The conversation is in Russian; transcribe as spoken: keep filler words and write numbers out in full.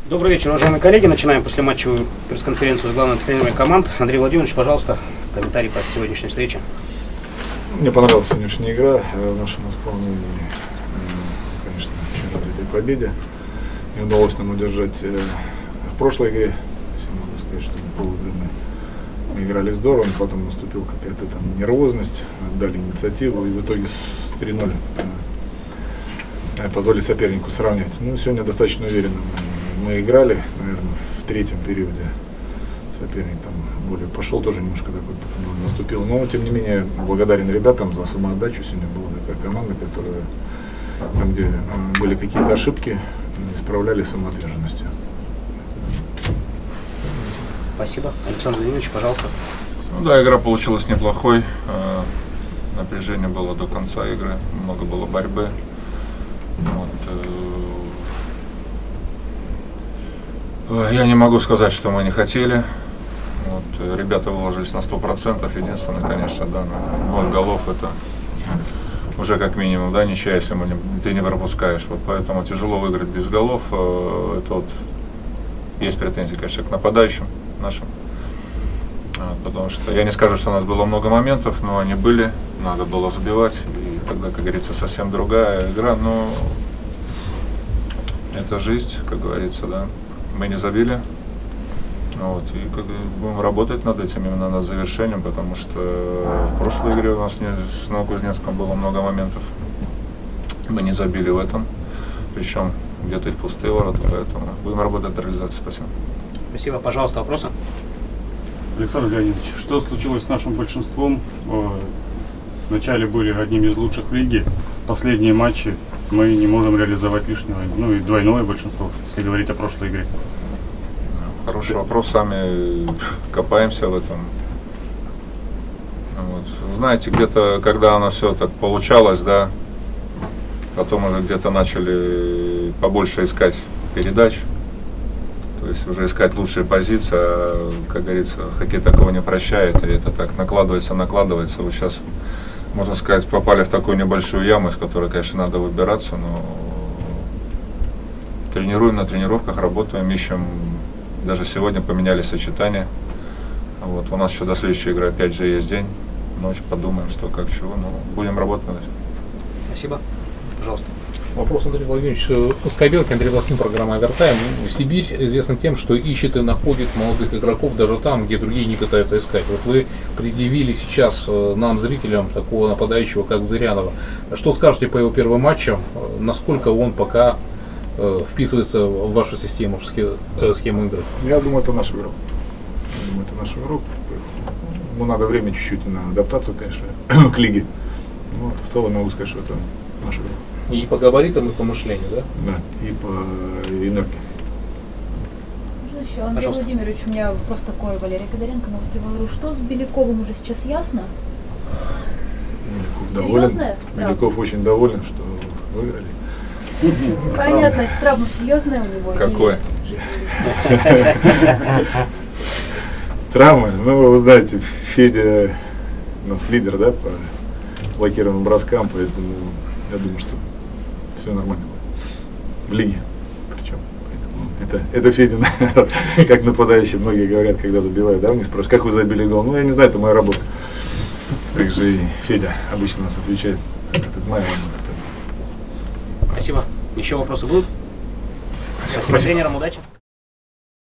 Добрый вечер, уважаемые коллеги. Начинаем послематчевую пресс-конференцию с главным тренером команд. Андрей Владимирович, пожалуйста, комментарий по сегодняшней встрече. Мне понравилась сегодняшняя игра в нашем исполнении. Конечно, очень рад этой победе. Не удалось нам удержать в прошлой игре. Могу сказать, что на полугры мы играли здорово, но потом наступила какая-то там нервозность, дали инициативу и в итоге с три ноль позволили сопернику сравнять. Ну, сегодня достаточно уверенно мы, мы играли, наверное, в третьем периоде. Соперник там более пошел, тоже немножко такой наступил. Но, тем не менее, благодарен ребятам за самоотдачу. Сегодня была такая команда, которая там, где были какие-то ошибки, исправляли самоотверженностью. Спасибо. Александр Владимирович, пожалуйста. Ну, да, игра получилась неплохой. Напряжение было до конца игры, много было борьбы. Вот, э, я не могу сказать, что мы не хотели. Вот, ребята выложились на сто процентов. Единственное, конечно, да, ноль голов это уже как минимум, да, ничья, если мы не, ты не пропускаешь. Вот поэтому тяжело выиграть без голов. Э, это вот есть претензии, конечно, к нападающим нашим. Вот, потому что я не скажу, что у нас было много моментов, но они были, надо было забивать. И тогда, как говорится, совсем другая игра, но это жизнь, как говорится, да. Мы не забили, вот, и как, будем работать над этим, именно над завершением, потому что в прошлой игре у нас не, с Новокузнецком было много моментов. Мы не забили в этом, причем где-то и в пустые ворота, поэтому будем работать над реализацией. Спасибо. Спасибо. Пожалуйста, вопросы? Александр Леонидович, что случилось с нашим большинством? Вначале были одними из лучших в лиге. Последние матчи мы не можем реализовать лишнего, ну и двойное большинство, если говорить о прошлой игре. Хороший вопрос, сами копаемся в этом. Вот. Знаете, где-то, когда оно все так получалось, да, потом уже где-то начали побольше искать передач, то есть уже искать лучшие позиции, а, как говорится, хоккей такого не прощает, и это так накладывается, накладывается. Вот сейчас, можно сказать, попали в такую небольшую яму, из которой, конечно, надо выбираться, но тренируем на тренировках, работаем, ищем. Даже сегодня поменяли сочетание. Вот. У нас еще до следующей игры опять же есть день. Ночь, подумаем, что, как, чего. Но будем работать над этим. Спасибо. Пожалуйста. Вопрос, Андрей Владимирович. Скобелки, Андрей Блохин, программа «Овертайм». Сибирь известна тем, что ищет и находит молодых игроков даже там, где другие не пытаются искать. Вот вы предъявили сейчас нам, зрителям, такого нападающего, как Зырянова. Что скажете по его первым матчам? Насколько он пока вписывается в вашу систему, схему игры? Я думаю, это наш игрок. Я думаю, это наш игрок. Ему надо время чуть-чуть на адаптацию, конечно, к лиге. Вот, в целом могу сказать, что это наш игрок. И по габаритам, и по мышлению, да? Да, и по энергии. Можно еще, Андрей Пожалуйста. Владимирович, у меня вопрос такой, Валерий Кадаренко, новости говорю, что с Беляковым уже сейчас ясно? Беляков доволен. Серьезно? Беляков очень доволен, что выиграли. Понятно, травма серьезная у него. Какой? Травма, ну вы знаете, Федя у нас лидер, да, по блокированным броскам, поэтому я думаю, что все нормально будет. В лиге причем. Это, это Федя, как нападающий, многие говорят, когда забивают, да, мне спрашивают, как вы забили гол? Ну, я не знаю, это моя работа. Так же и Федя обычно нас отвечает, это моя работа. Спасибо. Еще вопросы будут? Спасибо тренерам, удачи.